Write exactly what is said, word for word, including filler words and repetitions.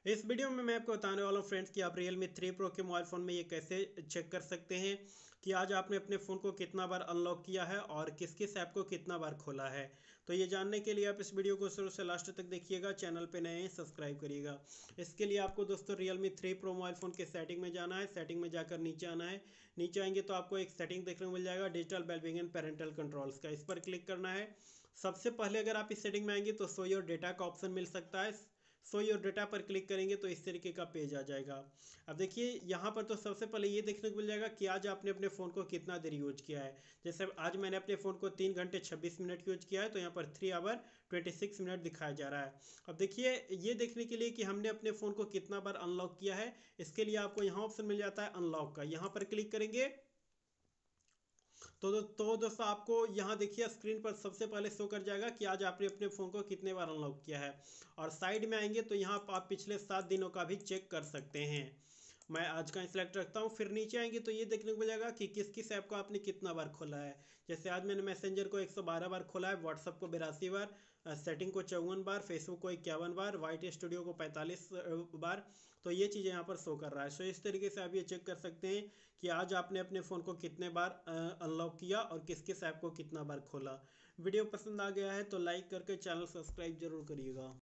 इस वीडियो में मैं आपको बताने वाला हूँ फ्रेंड्स कि आप Realme थ्री Pro के मोबाइल फ़ोन में ये कैसे चेक कर सकते हैं कि आज आपने अपने फ़ोन को कितना बार अनलॉक किया है और किस किस ऐप को कितना बार खोला है। तो ये जानने के लिए आप इस वीडियो को शुरू से लास्ट तक देखिएगा। चैनल पे नए हैं सब्सक्राइब करिएगा। इसके लिए आपको दोस्तों Realme three Pro mobile phone के सेटिंग में जाना है। सेटिंग में जाकर नीचे आना है। नीचे आएंगे तो आपको एक सेटिंग देखने को मिल जाएगा, digital wellbeing and parental controls का। इस पर क्लिक करना है। सबसे पहले अगर आप इस सेटिंग में आएंगे तो शो योर डेटा का ऑप्शन मिल सकता है। सो योर डेटा पर क्लिक करेंगे तो इस तरीके का पेज आ जाएगा। अब देखिए यहाँ पर तो सबसे पहले ये देखने को मिल जाएगा कि आज आपने अपने फ़ोन को कितना देर यूज किया है। जैसे आज मैंने अपने फ़ोन को तीन घंटे छब्बीस मिनट यूज किया है, तो यहाँ पर three hour twenty six minute दिखाया जा रहा है। अब देखिए ये देखने के लिए कि हमने अपने फ़ोन को कितना बार अनलॉक किया है, इसके लिए आपको यहाँ ऑप्शन मिल जाता है अनलॉक का। यहाँ पर क्लिक करेंगे तो दो, तो दोस्तों आपको यहाँ देखिए स्क्रीन पर सबसे पहले शो कर जाएगा कि आज आपने अपने फ़ोन को कितने बार अनलॉक किया है। और साइड में आएंगे तो यहाँ पर आप पिछले सात दिनों का भी चेक कर सकते हैं। मैं आज का सिलेक्ट रखता हूँ। फिर नीचे आएंगे तो ये देखने को मिलेगा कि किस किस ऐप को आपने कितना बार खोला है। जैसे आज मैंने मैसेंजर को एक सौ बारह बार खोला है, व्हाट्सअप को बिरासी बार, सेटिंग को चौवन बार, फेसबुक को इक्यावन बार, वाइट स्टूडियो को पैंतालीस बार। तो ये चीज़ें यहाँ पर शो कर रहा है। सो इस तरीके से आप ये चेक कर सकते हैं कि आज आपने अपने फ़ोन को कितने बार अनलॉक किया और किस किस ऐप को कितना बार खोला। वीडियो पसंद आ गया है तो लाइक करके चैनल सब्सक्राइब जरूर करिएगा।